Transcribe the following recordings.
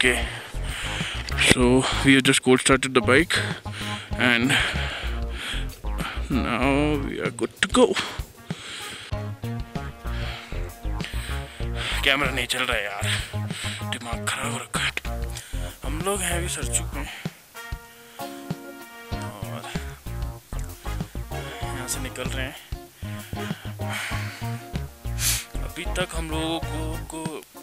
Okay, so we have just cold started the bike and now we are good to go. Camera नहीं चल रहा है यार, दिमाग खराब हो रखा है। हम लोग हैं अभी सरचुक में और यहाँ से निकल रहे हैं। अभी तक हम लोगों को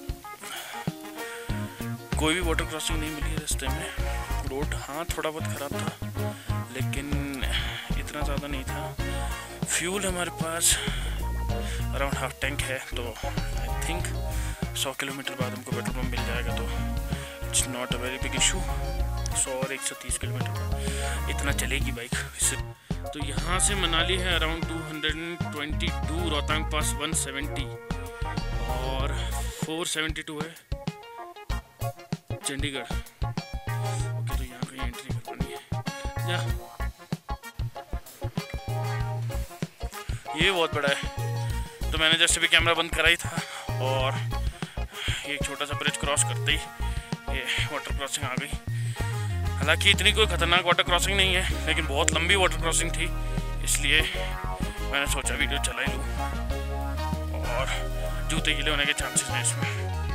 कोई भी वाटर क्रॉसिंग नहीं मिली रास्ते में। रोड हाँ थोड़ा बहुत ख़राब था लेकिन इतना ज़्यादा नहीं था। फ्यूल हमारे पास अराउंड हाफ टैंक है, तो आई थिंक 100 किलोमीटर बाद हमको पेट्रोल पंप मिल जाएगा, तो it's not a very big issue. 100 और 130 किलोमीटर पर इतना चलेगी बाइक इससे। तो यहाँ से मनाली है अराउंड 222, रोहतांग पास 170 और 472 है चंडीगढ़। ओके, तो यहाँ कहीं एंट्री कर पानी है या ये बहुत बड़ा है। तो मैंने जैसे भी कैमरा बंद करा ही था और एक छोटा सा ब्रिज क्रॉस करते ही ये वाटर क्रॉसिंग आ गई। हालांकि इतनी कोई ख़तरनाक वाटर क्रॉसिंग नहीं है लेकिन बहुत लंबी वाटर क्रॉसिंग थी, इसलिए मैंने सोचा वीडियो चला ही लूँ। और जूते गीले होने के चांसेस हैं इसमें।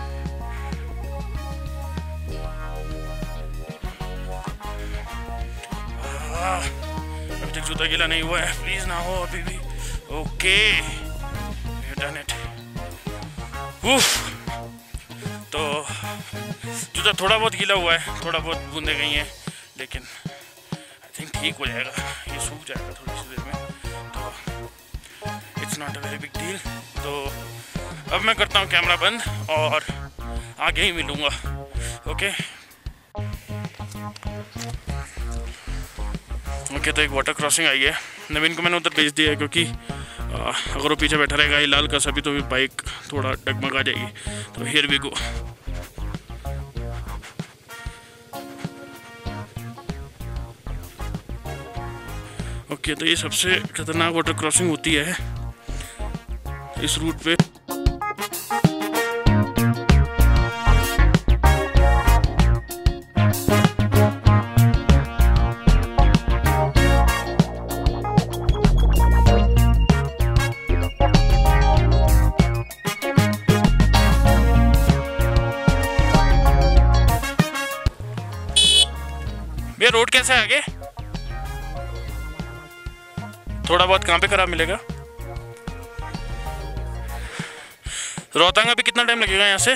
अभी तक जूता गीला नहीं हुआ है, प्लीज ना हो अभी भी। Okay, done it. तो जूता थोड़ा बहुत गीला हुआ है, थोड़ा बहुत बूंदे गई हैं, लेकिन आई थिंक ठीक हो जाएगा, ये सूख जाएगा थोड़ी सी देर में, तो it's not a very big deal. तो अब मैं करता हूँ कैमरा बंद और आगे ही मिलूँगा। ओके ओके, तो एक वाटर क्रॉसिंग आई है। नवीन को मैंने उधर भेज दिया है क्योंकि अगर वो पीछे बैठा रहेगा हिलाल का सभी तो भी बाइक थोड़ा डगमगा जाएगी। तो हियर वी गो। ओके, तो ये सबसे खतरनाक वाटर क्रॉसिंग होती है इस रूट पे। भैया रोड कैसे है आगे? थोड़ा बहुत कहाँ पे खराब मिलेगा? रोहतांग अभी कितना टाइम लगेगा यहाँ से?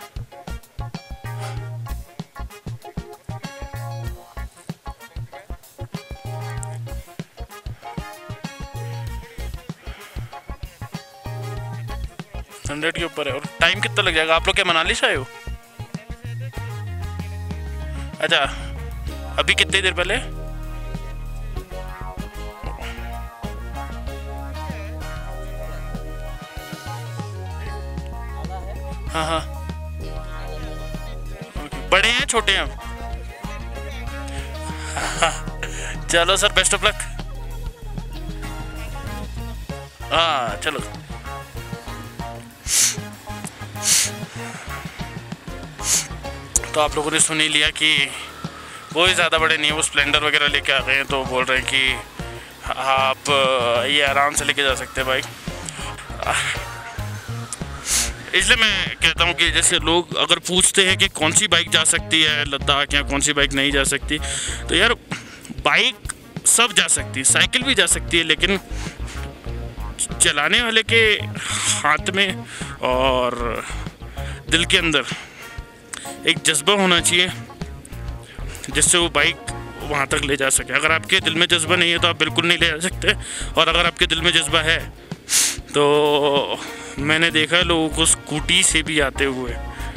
$100 के ऊपर है। और टाइम कितना लग जाएगा? आप लोग क्या मनाली से आए हो? अच्छा, अभी कितनी देर पहले? हाँ हाँ, बड़े हैं छोटे हैं? चलो सर, बेस्ट ऑफ लक। हाँ चलो। तो आप लोगों ने सुन ही लिया कि कोई ज़्यादा बड़े नहीं है, वो स्प्लेंडर वगैरह लेके आ गए हैं, तो बोल रहे हैं कि आप ये आराम से लेके जा सकते हैं बाइक। इसलिए मैं कहता हूँ कि जैसे लोग अगर पूछते हैं कि कौन सी बाइक जा सकती है लद्दाख या कौन सी बाइक नहीं जा सकती, तो यार बाइक सब जा सकती है, साइकिल भी जा सकती है, लेकिन चलाने वाले के हाथ में और दिल के अंदर एक जज्बा होना चाहिए जिससे वो बाइक वहाँ तक ले जा सके। अगर आपके दिल में जज्बा नहीं है तो आप बिल्कुल नहीं ले जा सकते, और अगर आपके दिल में जज्बा है तो मैंने देखा है लोगों को स्कूटी से भी आते हुए।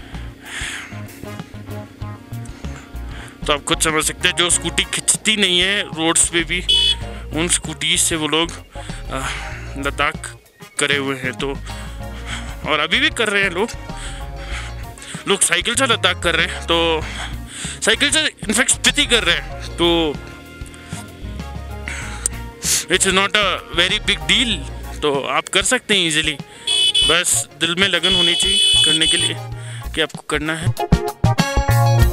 तो आप खुद समझ सकते हैं, जो स्कूटी खिंचती नहीं है रोड्स पे भी, उन स्कूटी से वो लोग लद्दाख करे हुए हैं। तो और अभी भी कर रहे हैं लोग साइकिल से लद्दाख कर रहे हैं, तो साइकिल से इनफैक्ट स्पीति कर रहे हैं, तो it's not a very big deal. तो आप कर सकते हैं इजीली, बस दिल में लगन होनी चाहिए करने के लिए कि आपको करना है।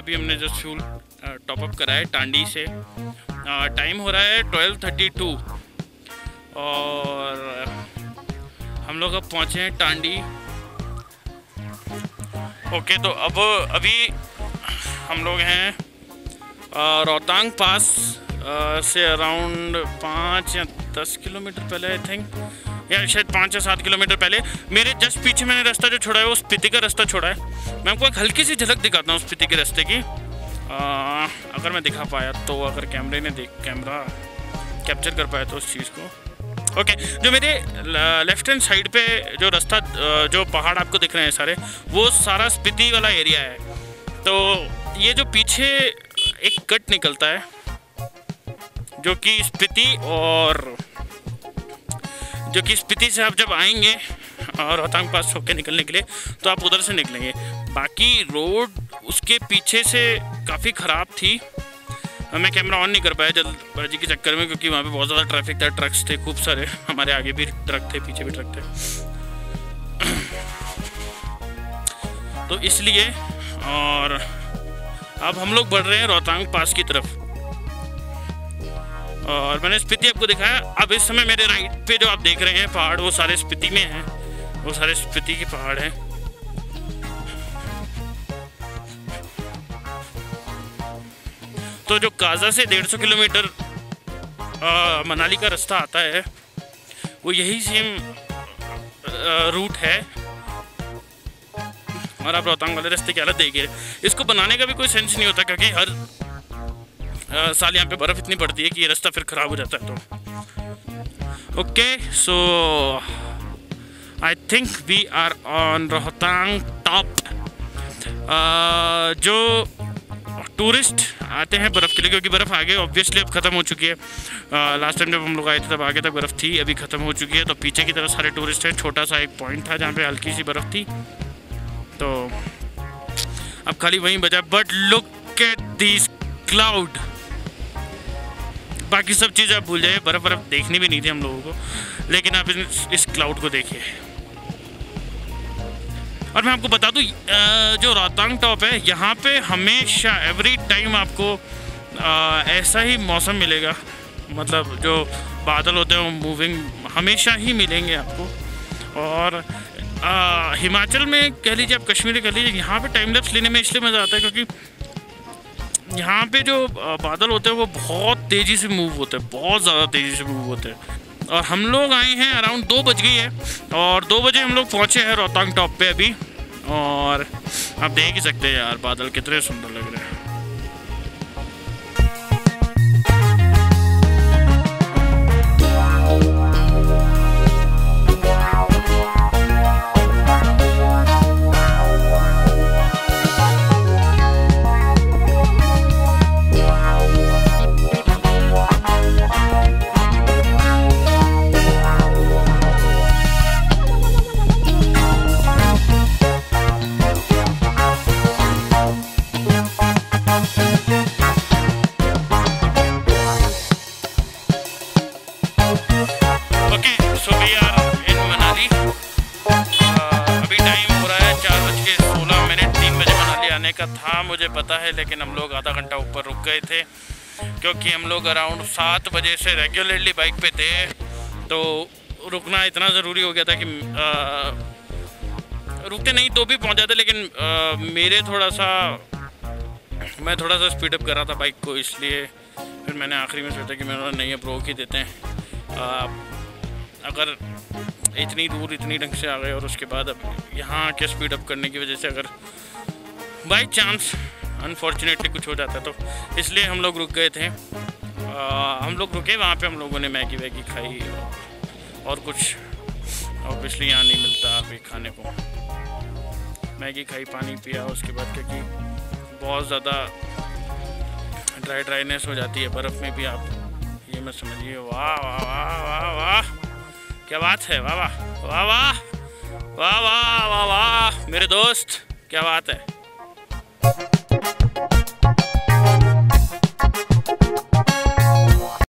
अभी हमने जस्ट फ्यूल टॉपअप करा है टांडी से। टाइम हो रहा है 12:32 और हम लोग अब पहुँचे हैं टांडी। ओके, तो अब अभी हम लोग हैं रोहतांग पास से अराउंड 5 या 10 किलोमीटर पहले, आई थिंक, या शायद 5 या 7 किलोमीटर पहले। मेरे जस्ट पीछे मैंने रास्ता जो छोड़ा है वो स्पीति का रास्ता छोड़ा है। मैं आपको एक हल्की सी झलक दिखाता हूँ स्पीति के रास्ते की, अगर मैं दिखा पाया तो, अगर कैमरा कैप्चर कर पाया तो उस चीज़ को। ओके, जो मेरे लेफ्ट हैंड साइड पे जो रास्ता, जो पहाड़ आपको दिख रहे हैं सारे, वो सारा स्पीति वाला एरिया है। तो ये जो पीछे एक कट निकलता है जो कि स्पीति से आप जब आएंगे और रोहतांग पास होके निकलने के लिए तो आप उधर से निकलेंगे। बाकी रोड उसके पीछे से काफ़ी ख़राब थी। मैं कैमरा ऑन नहीं कर पाया जल्दबाजी के चक्कर में, क्योंकि वहाँ पे बहुत ज़्यादा ट्रैफिक था, ट्रक्स थे खूब सारे, हमारे आगे भी ट्रक थे, पीछे भी ट्रक थे, तो इसलिए। और अब हम लोग बढ़ रहे हैं रोहतांग पास की तरफ। और मैंने स्पीति आपको दिखाया। अब इस समय मेरे राइट पे जो आप देख रहे हैं पहाड़, वो सारे स्पीति में हैं, वो सारे स्पीति के पहाड़ हैं। तो जो काजा से 150 किलोमीटर मनाली का रास्ता आता है, वो यही सेम रूट है। और आप रोहतांग वाले रास्ते की हालत देखिए। इसको बनाने का भी कोई सेंस नहीं होता, क्योंकि हर साल यहाँ पे बर्फ़ इतनी पड़ती है कि ये रास्ता फिर ख़राब हो जाता है। तो okay, so I think we are on Rohtang top. जो टूरिस्ट आते हैं बर्फ़ के लिए, क्योंकि बर्फ़ आगे ऑब्वियसली अब ख़त्म हो चुकी है। लास्ट टाइम जब हम लोग आए थे तब आगे तक बर्फ़ थी, अभी ख़त्म हो चुकी है। तो पीछे की तरफ सारे टूरिस्ट हैं। छोटा सा एक पॉइंट था जहाँ पे हल्की सी बर्फ़ थी, तो अब खाली वहीं बचा। But look at this cloud. बाकी सब चीज़ आप भूल जाइए, बर्फ़ देखनी भी नहीं थी हम लोगों को, लेकिन आप इस क्लाउड को देखिए। और मैं आपको बता दूँ, जो रोहतांग टॉप है, यहाँ पे हमेशा एवरी टाइम आपको ऐसा ही मौसम मिलेगा। मतलब जो बादल होते हैं वो मूविंग हमेशा ही मिलेंगे आपको। और हिमाचल में कह लीजिए, आप कश्मीर कह लीजिए, यहाँ पे टाइम लैप्स लेने में इसलिए मज़ा आता है क्योंकि यहाँ पे जो बादल होते हैं वो बहुत तेज़ी से मूव होते हैं, बहुत ज़्यादा तेज़ी से मूव होते हैं। और हम लोग आए हैं अराउंड 2 बज गई है, और 2 बजे हम लोग पहुँचे हैं रोहतांग टॉप पे अभी। और आप देख ही सकते हैं यार, बादल कितने सुंदर लग रहे हैं। का था मुझे पता है, लेकिन हम लोग आधा घंटा ऊपर रुक गए थे, क्योंकि हम लोग अराउंड 7 बजे से रेगुलरली बाइक पे थे। तो रुकना इतना ज़रूरी हो गया था कि रुकते नहीं तो भी पहुंच जाते, लेकिन मैं थोड़ा सा स्पीड अप कर रहा था बाइक को, इसलिए फिर मैंने आखिरी में सोचा कि मैंने नहीं, अब रोक ही देते हैं। अगर इतनी दूर इतनी ढंग से आ गए और उसके बाद अब यहाँ आके स्पीड अप करने की वजह से अगर बाई चांस अनफॉर्चुनेटली कुछ हो जाता, तो इसलिए हम लोग रुक गए थे। हम लोग रुके, वहाँ पे हम लोगों ने मैगी वैगी खाई और कुछ ऑब्वियसली यहाँ नहीं मिलता अभी खाने को। मैगी खाई, पानी पिया, उसके बाद क्योंकि बहुत ज़्यादा ड्राइनेस हो जाती है बर्फ़ में भी, आप ये मत समझिए। वाह वाह वाह वाह वाह, क्या बात है, वाह वाह वाह वाह वाह वाह वाह वाह, मेरे दोस्त क्या बात है।